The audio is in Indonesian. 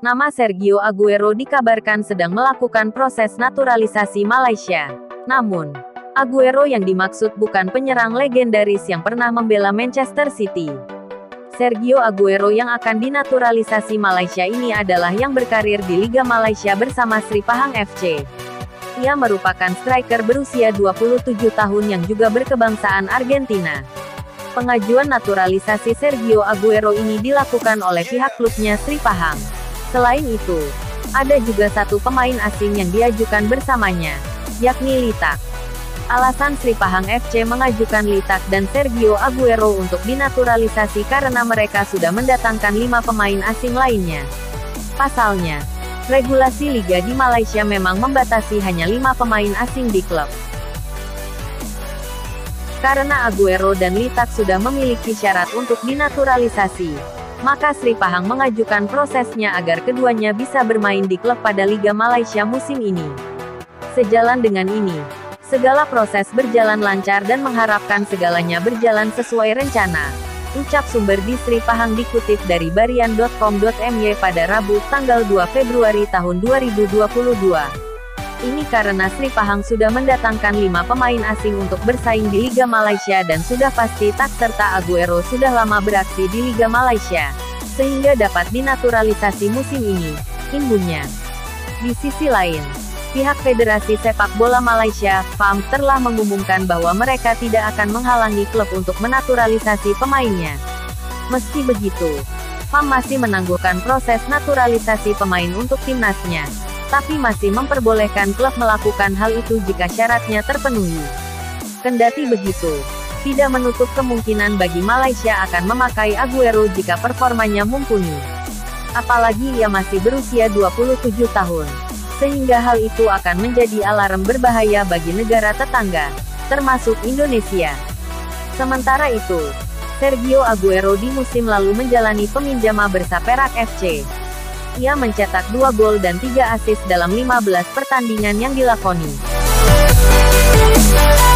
Nama Sergio Aguero dikabarkan sedang melakukan proses naturalisasi Malaysia. Namun, Aguero yang dimaksud bukan penyerang legendaris yang pernah membela Manchester City. Sergio Aguero yang akan dinaturalisasi Malaysia ini adalah yang berkarir di Liga Malaysia bersama Sri Pahang FC. Ia merupakan striker berusia 27 tahun yang juga berkebangsaan Argentina. Pengajuan naturalisasi Sergio Aguero ini dilakukan oleh pihak klubnya Sri Pahang. Selain itu, ada juga satu pemain asing yang diajukan bersamanya, yakni Litak. Alasan Sri Pahang FC mengajukan Litak dan Sergio Aguero untuk dinaturalisasi karena mereka sudah mendatangkan 5 pemain asing lainnya. Pasalnya, regulasi liga di Malaysia memang membatasi hanya 5 pemain asing di klub. Karena Aguero dan Litak sudah memiliki syarat untuk dinaturalisasi, maka Sri Pahang mengajukan prosesnya agar keduanya bisa bermain di klub pada Liga Malaysia musim ini. Sejalan dengan ini, segala proses berjalan lancar dan mengharapkan segalanya berjalan sesuai rencana, ucap sumber di Sri Pahang dikutip dari barian.com.my pada Rabu, tanggal 2 Februari tahun 2022. Ini karena Sri Pahang sudah mendatangkan 5 pemain asing untuk bersaing di Liga Malaysia dan sudah pasti tak serta Aguero sudah lama beraksi di Liga Malaysia, sehingga dapat dinaturalisasi musim ini, imbuhnya. Di sisi lain, pihak Federasi Sepak Bola Malaysia, FAM, telah mengumumkan bahwa mereka tidak akan menghalangi klub untuk menaturalisasi pemainnya. Meski begitu, FAM masih menangguhkan proses naturalisasi pemain untuk timnasnya, tapi masih memperbolehkan klub melakukan hal itu jika syaratnya terpenuhi. Kendati begitu, tidak menutup kemungkinan bagi Malaysia akan memakai Aguero jika performanya mumpuni. Apalagi ia masih berusia 27 tahun. Sehingga hal itu akan menjadi alarm berbahaya bagi negara tetangga, termasuk Indonesia. Sementara itu, Sergio Aguero di musim lalu menjalani peminjaman bersama Perak FC. Ia mencetak 2 gol dan 3 assist dalam 15 pertandingan yang dilakoni.